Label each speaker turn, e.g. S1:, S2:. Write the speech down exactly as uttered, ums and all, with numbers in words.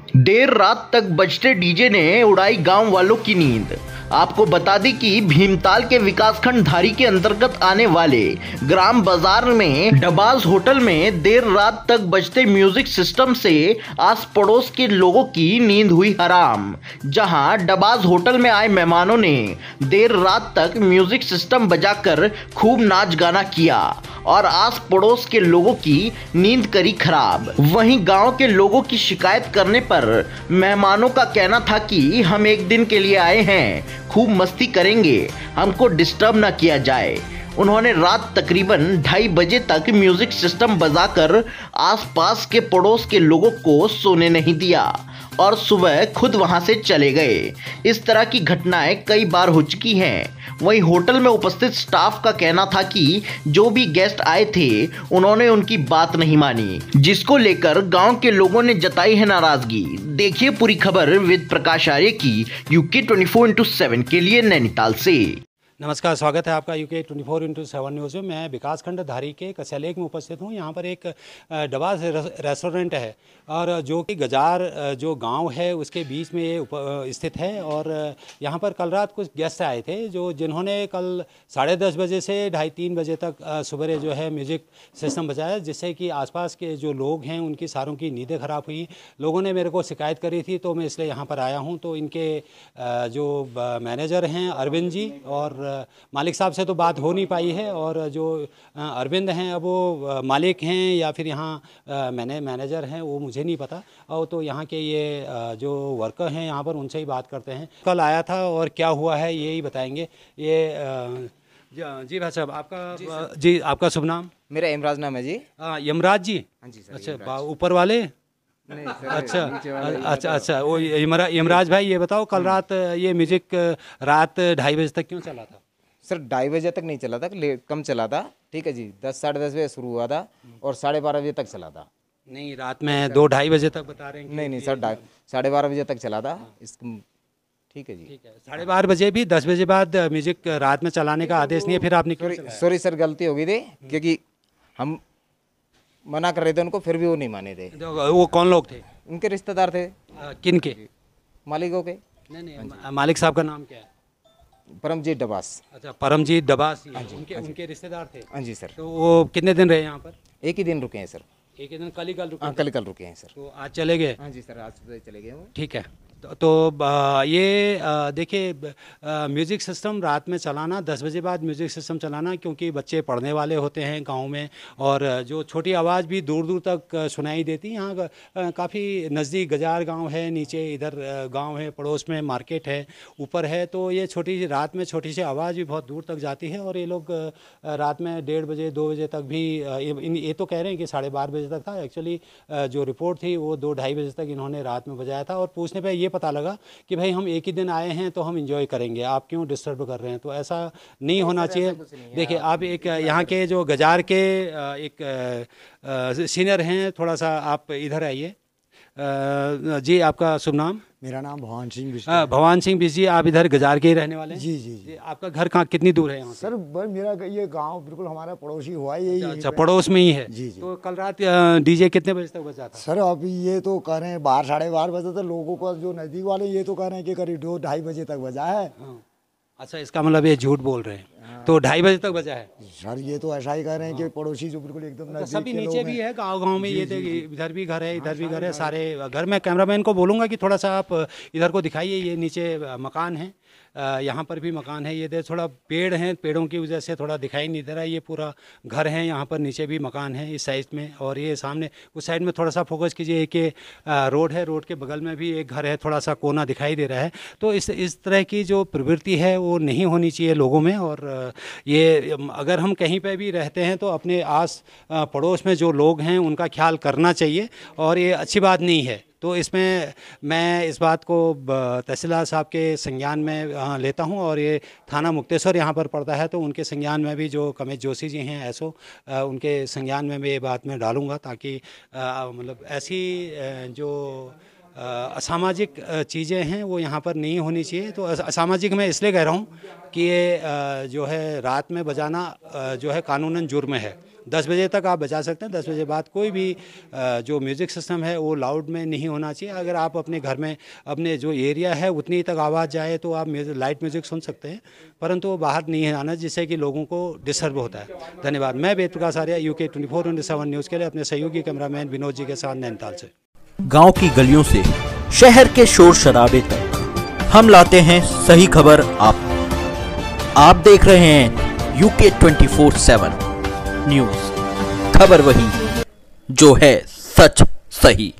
S1: देर रात तक बजते डीजे ने उड़ाई गांव वालों की नींद। आपको बता दें कि भीमताल के विकासखंड धारी के अंतर्गत आने वाले ग्राम बाजार में डबाज होटल में देर रात तक बजते म्यूजिक सिस्टम से आस पड़ोस के लोगों की नींद हुई हराम। जहां डबाज होटल में आए मेहमानों ने देर रात तक म्यूजिक सिस्टम बजाकर खूब नाच गाना किया और आस पड़ोस के लोगों की नींद करी खराब। वहीं गांव के लोगों की शिकायत करने पर मेहमानों का कहना था कि हम एक दिन के लिए आए हैं, खूब मस्ती करेंगे, हमको डिस्टर्ब ना किया जाए। उन्होंने रात तकरीबन ढाई बजे तक म्यूजिक सिस्टम बजाकर आसपास के पड़ोस के लोगों को सोने नहीं दिया और सुबह खुद वहां से चले गए। इस तरह की घटनाएं कई बार हो चुकी हैं। वहीं होटल में उपस्थित स्टाफ का कहना था कि जो भी गेस्ट आए थे उन्होंने उनकी बात नहीं मानी, जिसको लेकर गांव के लोगों ने जताई है नाराजगी। देखिए पूरी खबर विद प्रकाश आर्य की UK twenty four into seven के लिए नैनीताल से।
S2: नमस्कार, स्वागत है आपका UK twenty four into seven news में। मैं विकासखंड धारी के कस्यालेक में उपस्थित हूँ। यहाँ पर एक डबाज रेस्टोरेंट है और जो कि गजार जो गांव है उसके बीच में ये स्थित है। और यहाँ पर कल रात कुछ गेस्ट आए थे जो जिन्होंने कल साढ़े दस बजे से ढाई तीन बजे तक सुबह जो है म्यूज़िक सिस्टम बजाया, जिससे कि आसपास के जो लोग हैं उनकी सारों की नींदें ख़राब हुई। लोगों ने मेरे को शिकायत करी थी तो मैं इसलिए यहाँ पर आया हूँ। तो इनके जो मैनेजर हैं अरविंद जी और मालिक साहब से तो बात हो नहीं पाई है, और जो अरविंद हैं अब वो मालिक हैं या फिर यहाँ मैंने मैनेजर हैं वो मुझे नहीं पता। और तो यहाँ के ये जो वर्कर हैं यहाँ पर उनसे ही बात करते हैं। कल आया था और क्या हुआ है यही बताएंगे। ये जी भाई साहब, आपका जी, जी आपका शुभ नाम?
S3: मेरा यमराज नाम है जी।
S2: यमराज जी?
S3: हाँ जी सर।
S2: अच्छा, ऊपर वाले? नहीं सर, अच्छा अच्छा अच्छा वो यमराज भाई, ये बताओ कल रात ये म्यूजिक रात ढाई बजे तक क्यों चला था?
S3: सर ढाई बजे तक नहीं चला था, कम चला था। ठीक है जी, दस साढ़े दस बजे शुरू हुआ था और साढ़े बारह बजे तक चला था।
S2: नहीं, रात में दो ढाई बजे तक बता रहे हैं?
S3: नहीं नहीं सर, साढ़े बारह बजे तक चला था। इस ठीक है जी,
S2: ठीक है। साढ़े बारह बजे भी दस बजे बाद म्यूजिक रात में चलाने का आदेश नहीं है, फिर आपने क्यों चलाया?
S3: सॉरी सर, गलती हो गई थी क्योंकि हम मना कर रहे थे उनको, फिर भी वो नहीं माने थे।
S2: वो कौन लोग थे?
S3: उनके रिश्तेदार थे।
S2: किन के?
S3: मालिकों के।
S2: नहीं नहीं, मालिक साहब का नाम क्या है?
S3: परमजीत डबास।
S2: अच्छा, परमजीत डबास। उनके उनके रिश्तेदार थे?
S3: हाँ जी सर।
S2: तो वो कितने दिन रहे यहाँ पर?
S3: एक ही दिन रुके हैं सर।
S2: एक ही दिन? कल ही कल रुके?
S3: हाँ, कल कल रुके हैं सर।
S2: तो आज चले गए?
S3: हाँ जी सर, आज सुबह चले गए।
S2: ठीक है। तो, तो ये देखिए, म्यूज़िक सिस्टम रात में चलाना, दस बजे बाद म्यूज़िक सिस्टम चलाना, क्योंकि बच्चे पढ़ने वाले होते हैं गांव में और जो छोटी आवाज़ भी दूर दूर तक सुनाई देती। यहाँ काफ़ी नज़दीक गजार गांव है, नीचे इधर गांव है, पड़ोस में मार्केट है, ऊपर है। तो ये छोटी सी रात में छोटी सी आवाज़ भी बहुत दूर तक जाती है। और ये लोग रात में डेढ़ बजे दो बजे तक भी, ये तो कह रहे हैं कि साढ़े बारह बजे तक था। एक्चुअली जो रिपोर्ट थी वो दो ढाई बजे तक इन्होंने रात में बजाया था। और पूछने पर ये पता लगा कि भाई हम एक ही दिन आए हैं तो हम एंजॉय करेंगे, आप क्यों डिस्टर्ब कर रहे हैं? तो ऐसा नहीं होना चाहिए। देखिए, आप एक यहाँ के जो गजार के एक सीनियर हैं, थोड़ा सा आप इधर आइए। जी, आपका शुभ नाम?
S4: मेरा नाम भवान सिंह बिष्ट।
S2: भवान सिंह बिष्ट जी, आप इधर गजार के ही रहने वाले हैं?
S4: जी जी जी।
S2: आपका घर कहाँ, कितनी दूर है यहाँ से?
S4: सर बस मेरा ये गांव बिल्कुल हमारा पड़ोसी हुआ है, यही।
S2: अच्छा, पड़ोस में ही है?
S4: जी जी।
S2: तो कल रात डीजे कितने बजे तक बजा था?
S4: सर अभी ये तो कह रहे हैं बारह साढ़े बारह बजे तक, लोगों का जो नज़दीक वाले ये तो कह रहे हैं कि करीब दो ढाई बजे तक बजा है।
S2: अच्छा, इसका मतलब ये झूठ बोल रहे हैं? तो ढाई बजे तक बजा है?
S4: सर ये तो ऐसा ही कह रहे हैं कि पड़ोसी जो बिल्कुल एकदम नजदीक
S2: सभी
S4: के
S2: नीचे
S4: लोग
S2: भी
S4: हैं।
S2: है गांव गांव में। ये इधर भी घर है, इधर भी घर है, सारे घर में। कैमरामैन को बोलूँगा कि थोड़ा सा आप इधर को दिखाइए। ये नीचे मकान है, यहाँ पर भी मकान है। ये दे थोड़ा पेड़ हैं, पेड़ों की वजह से थोड़ा दिखाई नहीं दे रहा है। ये पूरा घर है, यहाँ पर नीचे भी मकान है इस साइड में। और ये सामने उस साइड में थोड़ा सा फोकस कीजिए कि रोड है, रोड के बगल में भी एक घर है, थोड़ा सा कोना दिखाई दे रहा है। तो इस इस तरह की जो प्रवृत्ति है वो नहीं होनी चाहिए लोगों में। और ये अगर हम कहीं पर भी रहते हैं तो अपने आस पड़ोस में जो लोग हैं उनका ख्याल करना चाहिए, और ये अच्छी बात नहीं है। तो इसमें मैं इस बात को तहसीलदार साहब के संज्ञान में लेता हूं, और ये थाना मुक्तेश्वर यहाँ पर पड़ता है, तो उनके संज्ञान में भी जो कमेश जोशी जी हैं एसओ, उनके संज्ञान में मैं ये बात मैं डालूँगा, ताकि मतलब ऐसी जो असामाजिक चीज़ें हैं वो यहाँ पर नहीं होनी चाहिए। तो असामाजिक मैं इसलिए कह रहा हूँ कि ये जो है रात में बजाना जो है कानूनन जुर्म है। दस बजे तक आप बजा सकते हैं, दस बजे बाद कोई भी जो म्यूज़िक सिस्टम है वो लाउड में नहीं होना चाहिए। अगर आप अपने घर में अपने जो एरिया है उतनी तक आवाज़ जाए तो आप लाइट म्यूज़िक सुन सकते हैं, परंतु वो बाहर नहीं आना जिससे कि लोगों को डिस्टर्ब होता है। धन्यवाद। मैं Ved Prakash Arya, UK twenty four into seven news के लिए अपने सहयोगी कैमरामैन विनोद जी के साथ नैनीताल से।
S5: गांव की गलियों से शहर के शोर शराबे तक हम लाते हैं सही खबर आप आप देख रहे हैं UK twenty four seven news. खबर वही जो है सच सही।